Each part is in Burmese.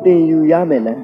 တင်ယူရမယ်လား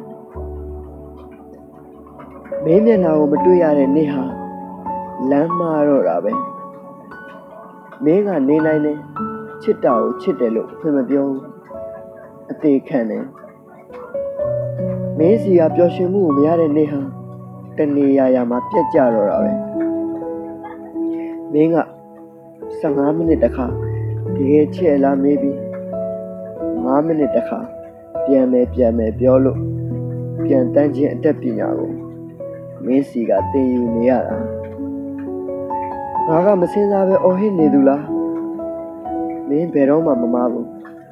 မင်းမျက်နှာကိုမတွေ့ရတဲ့နေ့ဟာလမ်းမှားတော့တာပဲမင်းကနေနိုင်တယ်ချစ်တာကိုချစ်တယ်လို့ဖွင့်မပြောဘူးအသေးခံတယ်မင်းစီကပျော်ရွှင်မှုကိုမရတဲ့နေ့ဟာတနေရာမှာပြတ်ကျတော့တာပဲမင်းက15မိနစ်တခါတကယ်ချစ်လားမေးပြီး5မိနစ်တခါပြန်မယ်ပြောလို့ပြန်တန်းခြင်းအတတ်ပညာကိုမင်းစီကသင်ယူနေရတာငါကမစင်စားပဲအော်ဟစ်နေသူလားမင်းဘယ်တော့မှမမားဘူး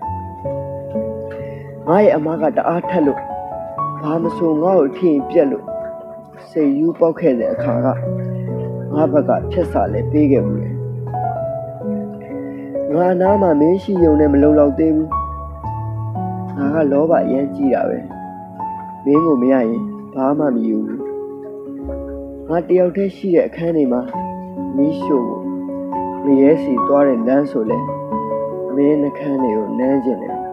ငါရဲ့အမကတအားထက်လို့ဘာမဆိုငါ့ကိုထင်ပြက်လို့စိတ်ယူပေါက်ခဲ့တဲ့အခါကငါဘက်ကဖြတ်စာလဲပေးခဲ့ဘူးလေငါနားမှာမင်းရှိုံနဲ့မလုံလောက်သေးဘူးငါကလောဘအရင်ကြီးတာပဲမင်းကိုမရရင်ဘာမှမယူဘူးငါတယောက်တည်းရှိတဲ့အခန်းထဲမှာမီးရှို့ဖို့မရဲစီသွားတဲ့လမ်းဆိုလဲမင်းနှခမ်းတွေကိုနမ်းကျင်တယ်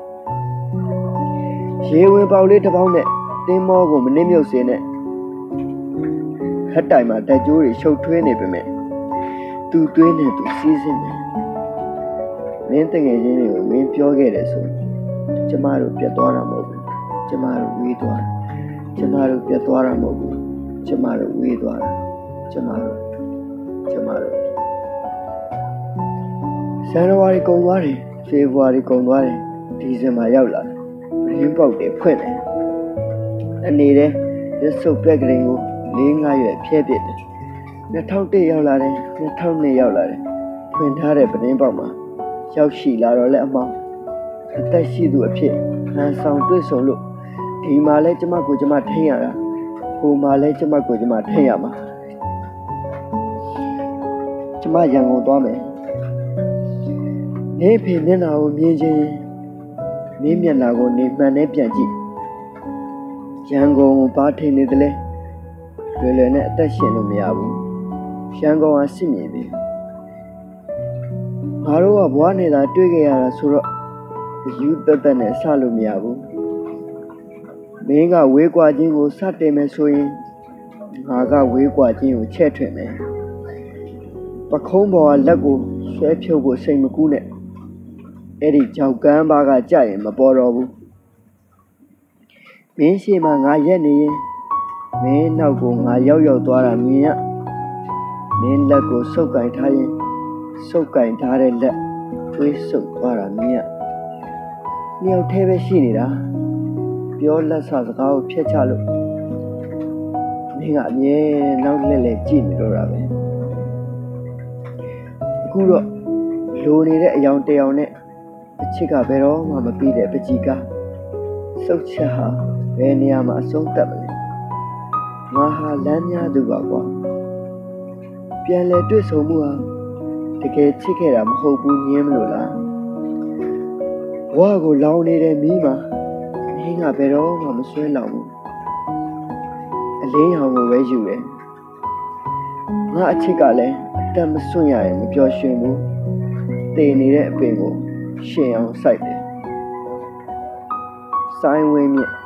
ရေဝင်ပေါက်လေးတစ်ပေါက်နဲ့တင်းမောကိုမနစ်မြုပ်စေနဲ့ခက်တိုင်မှာတက်ကြိုးတွေရှုပ်ထွေးနေပေမဲ့သူ့သွေးနဲ့သူစီးစင်းတယ်မင်းတငယ်ချင်းတွေကိုမင်းပြောခဲ့တယ်ဆိုကျမတို့ပြတ်သွားတာမဟုတ်ဘူးကျမတို့ဝေးသွားတယ်ကျမတို့ပြတ်သွားတာမဟုတ်ဘူးကျမတို့ဝေးသွားတာကျမတို့ဇန်နဝါရီကုန်သွားတယ်ဖေဖော်ဝါရီကုန်သွားတယ်ဒီဇင်ဘာရောက်လာတယ်ရင်းပေါက်တွေဖွင့်တယ်အနေနဲ့ရဆုပ်ပက်ကလေးကို4-5ရွယ်ဖြဲပစ်တယ်2001ရောက်လာတယ်2002ရောက်လာတယ်ဖွင့်ထားတဲ့ပတင်းပေါက်မှာရောက်ရှိလာတော့လဲအမောင်းအသက်ရှိသူအဖြစ်ဟန်ဆောင်တွေ့ဆုံလို့ဒီမှာလဲကျမကိုကျမထိန်ရတာဟိုမှာလဲကျမကိုကျမထိန်ရမှာကျမရန်ကုန်သွားမယ်နေဖေမျက်နှာကိုမြင်ချင်းနေမျက်နှာကိုနေမှန်နဲ့ပြန်ကြည့်ရန်ကုန်ကိုဘာထိန်နေသလဲလွယ်လွယ်နဲ့အသက်ရှင်လို့မရဘူးရန်ကုန်ကစစ်မြေပြီငါတို့ကဘွားနေတာတွေ့ခဲ့ရတာဆိုတော့ယူသက်နဲ့ဆလို့မရဘူးမင်းကဝေးကွာခြင်းကိုစတင်မယ်ဆိုရင်ငါကဝေးကွာခြင်းကိုချဲ့ထွင်မယ်ပခုံးပေါ်ကလက်ကိုဆွဲဖြုတ်ဖို့စိတ်မကူးနဲ့အဲ့ဒီကြောက်ကမ်းပါကကြရင်မပေါ်တော့ဘူးမင်းရှိမှငါရက်နေရင်မင်းနောက်ကိုငါရောက်သွားတာမြင်ရမင်းလက်ကိုဆုပ်ကင်ထားရင်ဆုပ်ကင်ထားတဲ့လက်တွေးဆုပ်သွားတာမြင်ရမြောက်သေးပဲရှိနေတာပြောလက်ဆစကားကိုဖျက်ချလို့မင်းကအမြဲနောက်လှည့်ကြည့်နေတော့တာပဲအခုတော့လိုနေတဲ့အယောင်တယောင်နဲ့အချစ်ကဘယ်တော့မှမပြီးတဲ့ပကြီးကားစုတ်ချက်ဟာဘယ်နေရာမှာအဆုံးသတ်မလဲငါဟာလမ်းများသူပါကွာပြန်လဲတွေ့ဆုံမှုဟာတကယ်ချစ်ခဲ့တာမဟုတ်ဘူးညင်းမလို့လားဝါကိုလောင်နေတဲ့မီးမှာမင်းကဘယ်တော့မှမဆွဲလောင်ဘူးအလင်းရောင်ကိုပဲယူတယ်ငါအချစ်ကလည်းအသက်မစွန့်ရရင်မပျော်ရွှင်ဘူးတည်နေတဲ့အပင်ကိုရှင်အောင်စိုက်တယ်ဆိုင်းဝင်းမြင့်